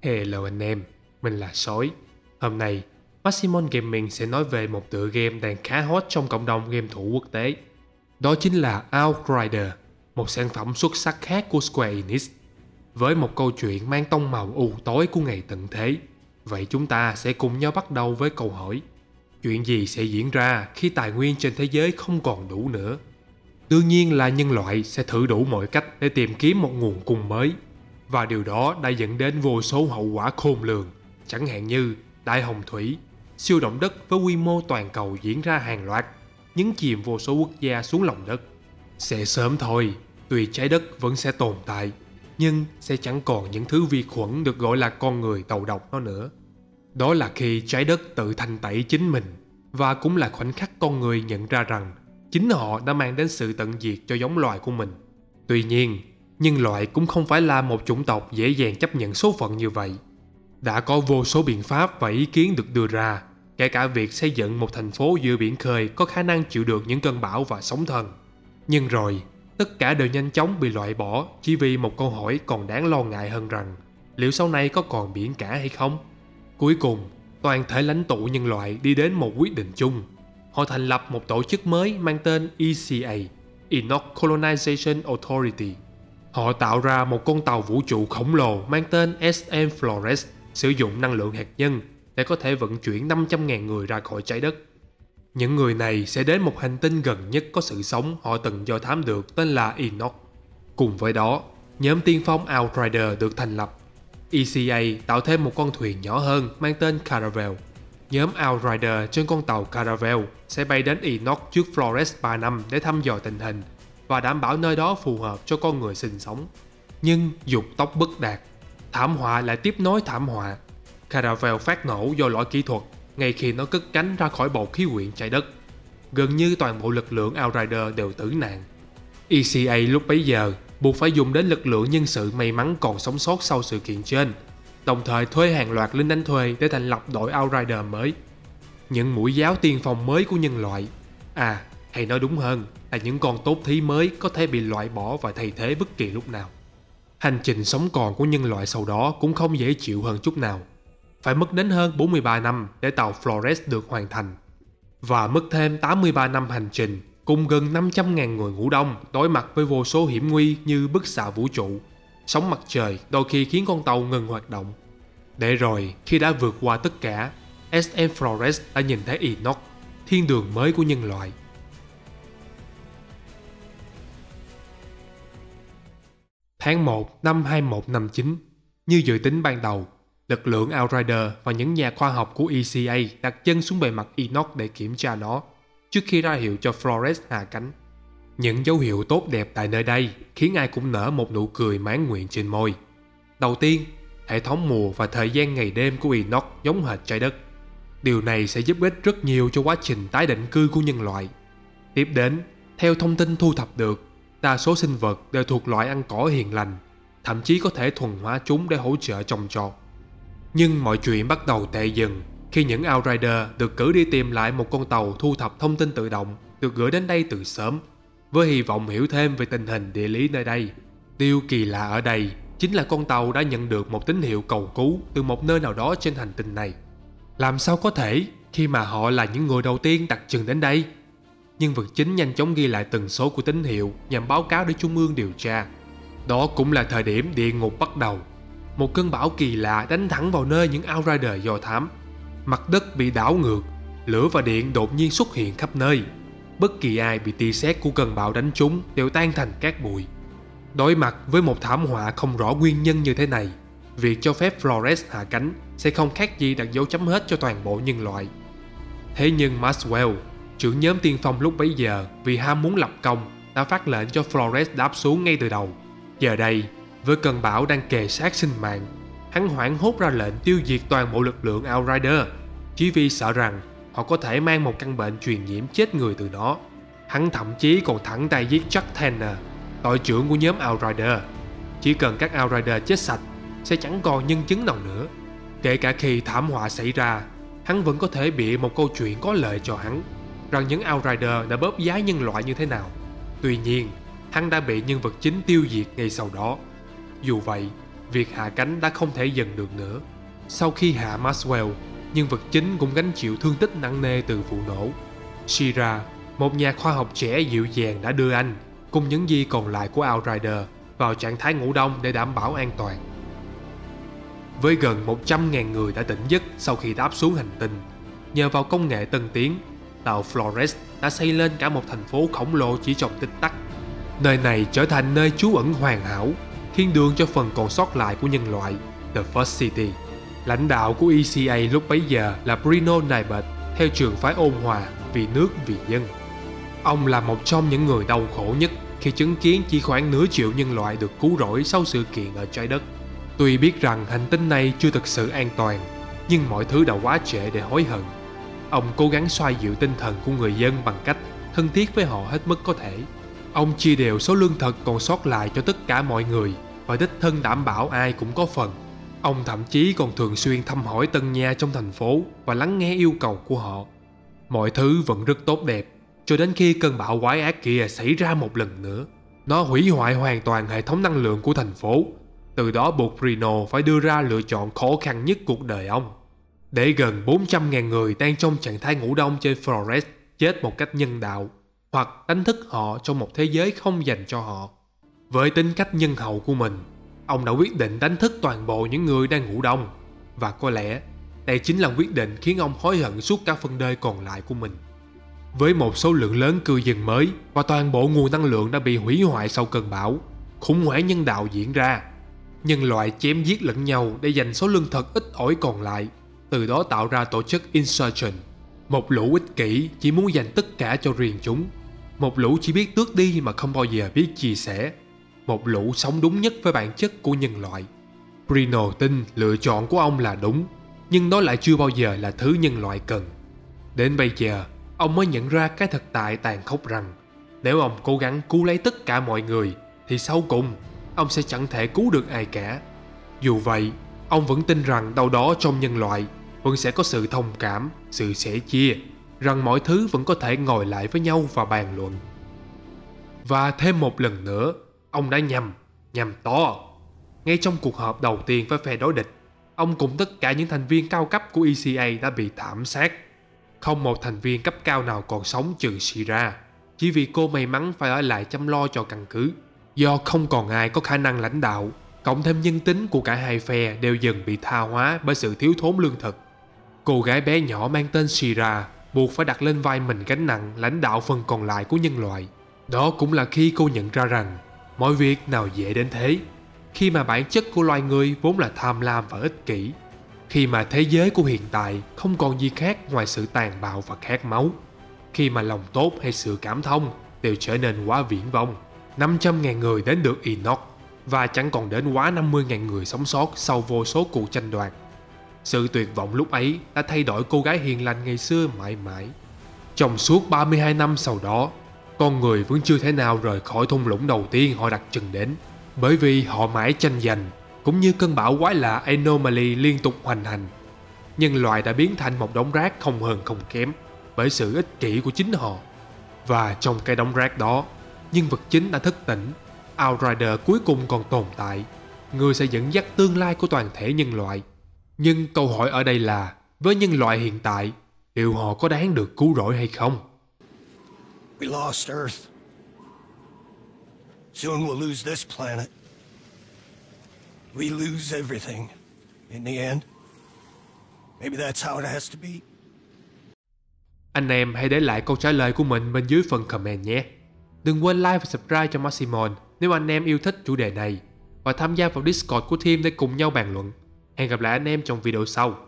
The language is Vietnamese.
Hello anh em, mình là Sói. Hôm nay, Maximum Gaming sẽ nói về một tựa game đang khá hot trong cộng đồng game thủ quốc tế. Đó chính là Outriders, một sản phẩm xuất sắc khác của Square Enix. Với một câu chuyện mang tông màu u tối của ngày tận thế, vậy chúng ta sẽ cùng nhau bắt đầu với câu hỏi: chuyện gì sẽ diễn ra khi tài nguyên trên thế giới không còn đủ nữa? Đương nhiên là nhân loại sẽ thử đủ mọi cách để tìm kiếm một nguồn cung mới. Và điều đó đã dẫn đến vô số hậu quả khôn lường, chẳng hạn như đại hồng thủy, siêu động đất với quy mô toàn cầu diễn ra hàng loạt, nhấn chìm vô số quốc gia xuống lòng đất. Sẽ sớm thôi, tuy trái đất vẫn sẽ tồn tại, nhưng sẽ chẳng còn những thứ vi khuẩn được gọi là con người đầu độc nó nữa. Đó là khi trái đất tự thanh tẩy chính mình, và cũng là khoảnh khắc con người nhận ra rằng chính họ đã mang đến sự tận diệt cho giống loài của mình. Tuy nhiên, nhân loại cũng không phải là một chủng tộc dễ dàng chấp nhận số phận như vậy. Đã có vô số biện pháp và ý kiến được đưa ra, kể cả việc xây dựng một thành phố giữa biển khơi có khả năng chịu được những cơn bão và sóng thần. Nhưng rồi, tất cả đều nhanh chóng bị loại bỏ chỉ vì một câu hỏi còn đáng lo ngại hơn rằng liệu sau này có còn biển cả hay không? Cuối cùng, toàn thể lãnh tụ nhân loại đi đến một quyết định chung. Họ thành lập một tổ chức mới mang tên ECA, Enoch Colonization Authority. Họ tạo ra một con tàu vũ trụ khổng lồ mang tên SM Flores, sử dụng năng lượng hạt nhân để có thể vận chuyển 500.000 người ra khỏi trái đất. Những người này sẽ đến một hành tinh gần nhất có sự sống họ từng do thám được tên là Enoch. Cùng với đó, nhóm tiên phong Outriders được thành lập. ECA tạo thêm một con thuyền nhỏ hơn mang tên Caravel. Nhóm Outriders trên con tàu Caravel sẽ bay đến Enoch trước Flores 3 năm để thăm dò tình hình và đảm bảo nơi đó phù hợp cho con người sinh sống. Nhưng dục tốc bất đạt, thảm họa lại tiếp nối thảm họa. Caravel phát nổ do lỗi kỹ thuật ngay khi nó cất cánh ra khỏi bầu khí quyển trái đất. Gần như toàn bộ lực lượng Outriders đều tử nạn. ECA lúc bấy giờ buộc phải dùng đến lực lượng nhân sự may mắn còn sống sót sau sự kiện trên, đồng thời thuê hàng loạt lính đánh thuê để thành lập đội Outriders mới. Những mũi giáo tiên phong mới của nhân loại, hay nói đúng hơn là những con tốt thí mới có thể bị loại bỏ và thay thế bất kỳ lúc nào. Hành trình sống còn của nhân loại sau đó cũng không dễ chịu hơn chút nào. Phải mất đến hơn 43 năm để tàu Flores được hoàn thành. Và mất thêm 83 năm hành trình cùng gần 500.000 người ngủ đông đối mặt với vô số hiểm nguy như bức xạ vũ trụ, sóng mặt trời đôi khi khiến con tàu ngừng hoạt động. Để rồi, khi đã vượt qua tất cả, SM Flores đã nhìn thấy Enoch, thiên đường mới của nhân loại. Tháng 1 năm 2159, như dự tính ban đầu, lực lượng Outriders và những nhà khoa học của ECA đặt chân xuống bề mặt Enoch để kiểm tra nó, trước khi ra hiệu cho Flores hạ cánh. Những dấu hiệu tốt đẹp tại nơi đây khiến ai cũng nở một nụ cười mãn nguyện trên môi. Đầu tiên, hệ thống mùa và thời gian ngày đêm của Enoch giống hệt trái đất. Điều này sẽ giúp ích rất nhiều cho quá trình tái định cư của nhân loại. Tiếp đến, theo thông tin thu thập được, đa số sinh vật đều thuộc loại ăn cỏ hiền lành, thậm chí có thể thuần hóa chúng để hỗ trợ trồng trọt. Nhưng mọi chuyện bắt đầu tệ dần khi những Outriders được cử đi tìm lại một con tàu thu thập thông tin tự động được gửi đến đây từ sớm, với hy vọng hiểu thêm về tình hình địa lý nơi đây. Điều kỳ lạ ở đây chính là con tàu đã nhận được một tín hiệu cầu cứu từ một nơi nào đó trên hành tinh này. Làm sao có thể khi mà họ là những người đầu tiên đặt chân đến đây? Nhân vật chính nhanh chóng ghi lại tần số của tín hiệu nhằm báo cáo để Trung ương điều tra. Đó cũng là thời điểm địa ngục bắt đầu. Một cơn bão kỳ lạ đánh thẳng vào nơi những Outriders dò thám. Mặt đất bị đảo ngược, lửa và điện đột nhiên xuất hiện khắp nơi. Bất kỳ ai bị tia sét của cơn bão đánh trúng đều tan thành cát bụi. Đối mặt với một thảm họa không rõ nguyên nhân như thế này, việc cho phép Flores hạ cánh sẽ không khác gì đặt dấu chấm hết cho toàn bộ nhân loại. Thế nhưng Maxwell, trưởng nhóm tiên phong lúc bấy giờ, vì ham muốn lập công, đã phát lệnh cho Flores đáp xuống ngay từ đầu. Giờ đây, với cơn bão đang kề sát sinh mạng, hắn hoảng hốt ra lệnh tiêu diệt toàn bộ lực lượng Outriders, chỉ vì sợ rằng họ có thể mang một căn bệnh truyền nhiễm chết người từ nó. Hắn thậm chí còn thẳng tay giết Jack Tanner, đội trưởng của nhóm Outriders. Chỉ cần các Outriders chết sạch, sẽ chẳng còn nhân chứng nào nữa. Kể cả khi thảm họa xảy ra, hắn vẫn có thể bịa một câu chuyện có lợi cho hắn, rằng những Outriders đã bóp giá nhân loại như thế nào. Tuy nhiên, hắn đã bị nhân vật chính tiêu diệt ngay sau đó. Dù vậy, việc hạ cánh đã không thể dừng được nữa. Sau khi hạ Maxwell, nhân vật chính cũng gánh chịu thương tích nặng nề từ vụ nổ. Shira, một nhà khoa học trẻ dịu dàng, đã đưa anh cùng những gì còn lại của Outrider vào trạng thái ngủ đông để đảm bảo an toàn. Với gần 100.000 người đã tỉnh giấc sau khi đáp xuống hành tinh, nhờ vào công nghệ tân tiến, tàu Flores đã xây lên cả một thành phố khổng lồ chỉ trong tích tắc. Nơi này trở thành nơi trú ẩn hoàn hảo, thiên đường cho phần còn sót lại của nhân loại, The First City. Lãnh đạo của ECA lúc bấy giờ là Bruno Nibert, theo trường phái ôn hòa, vì nước vì dân. Ông là một trong những người đau khổ nhất khi chứng kiến chỉ khoảng nửa triệu nhân loại được cứu rỗi sau sự kiện ở trái đất. Tuy biết rằng hành tinh này chưa thực sự an toàn, nhưng mọi thứ đã quá trễ để hối hận. Ông cố gắng xoa dịu tinh thần của người dân bằng cách thân thiết với họ hết mức có thể. Ông chia đều số lương thực còn sót lại cho tất cả mọi người và đích thân đảm bảo ai cũng có phần. Ông thậm chí còn thường xuyên thăm hỏi tân nhà trong thành phố và lắng nghe yêu cầu của họ. Mọi thứ vẫn rất tốt đẹp cho đến khi cơn bão quái ác kia xảy ra một lần nữa. Nó hủy hoại hoàn toàn hệ thống năng lượng của thành phố. Từ đó buộc Reno phải đưa ra lựa chọn khó khăn nhất cuộc đời ông. Để gần 400.000 người đang trong trạng thái ngủ đông trên Flores chết một cách nhân đạo, hoặc đánh thức họ trong một thế giới không dành cho họ. Với tính cách nhân hậu của mình, ông đã quyết định đánh thức toàn bộ những người đang ngủ đông. Và có lẽ đây chính là quyết định khiến ông hối hận suốt cả phần đời còn lại của mình. Với một số lượng lớn cư dân mới và toàn bộ nguồn năng lượng đã bị hủy hoại sau cơn bão, khủng hoảng nhân đạo diễn ra. Nhân loại chém giết lẫn nhau để giành số lương thực ít ỏi còn lại, từ đó tạo ra tổ chức Insurgent, một lũ ích kỷ chỉ muốn dành tất cả cho riêng chúng, một lũ chỉ biết tước đi mà không bao giờ biết chia sẻ, một lũ sống đúng nhất với bản chất của nhân loại. Bruno tin lựa chọn của ông là đúng, nhưng đó lại chưa bao giờ là thứ nhân loại cần. Đến bây giờ, ông mới nhận ra cái thực tại tàn khốc rằng nếu ông cố gắng cứu lấy tất cả mọi người thì sau cùng ông sẽ chẳng thể cứu được ai cả. Dù vậy, ông vẫn tin rằng đâu đó trong nhân loại vẫn sẽ có sự thông cảm, sự sẻ chia, rằng mọi thứ vẫn có thể ngồi lại với nhau và bàn luận. Và thêm một lần nữa, ông đã nhầm to. Ngay trong cuộc họp đầu tiên với phe đối địch, ông cùng tất cả những thành viên cao cấp của ECA đã bị thảm sát. Không một thành viên cấp cao nào còn sống trừ Shira, chỉ vì cô may mắn phải ở lại chăm lo cho căn cứ. Do không còn ai có khả năng lãnh đạo, cộng thêm nhân tính của cả hai phe đều dần bị tha hóa bởi sự thiếu thốn lương thực. Cô gái bé nhỏ mang tên Shira buộc phải đặt lên vai mình gánh nặng lãnh đạo phần còn lại của nhân loại. Đó cũng là khi cô nhận ra rằng mọi việc nào dễ đến thế, khi mà bản chất của loài người vốn là tham lam và ích kỷ, khi mà thế giới của hiện tại không còn gì khác ngoài sự tàn bạo và khát máu, khi mà lòng tốt hay sự cảm thông đều trở nên quá viển vông. 500.000 người đến được Enoch và chẳng còn đến quá 50.000 người sống sót sau vô số cuộc tranh đoạt. Sự tuyệt vọng lúc ấy đã thay đổi cô gái hiền lành ngày xưa mãi mãi. Trong suốt 32 năm sau đó, con người vẫn chưa thể nào rời khỏi thung lũng đầu tiên họ đặt chân đến, bởi vì họ mãi tranh giành, cũng như cơn bão quái lạ Anomaly liên tục hoành hành. Nhân loại đã biến thành một đống rác không hơn không kém bởi sự ích kỷ của chính họ. Và trong cái đống rác đó, nhân vật chính đã thức tỉnh. Outrider cuối cùng còn tồn tại, người sẽ dẫn dắt tương lai của toàn thể nhân loại. Nhưng câu hỏi ở đây là, với nhân loại hiện tại, liệu họ có đáng được cứu rỗi hay không? We lost Earth. Soon we'll lose this planet. We lose everything. In the end. Maybe that's how it has to be. Anh em hãy để lại câu trả lời của mình bên dưới phần comment nhé. Đừng quên like và subscribe cho Maximon nếu anh em yêu thích chủ đề này, và tham gia vào Discord của team để cùng nhau bàn luận. Hẹn gặp lại anh em trong video sau.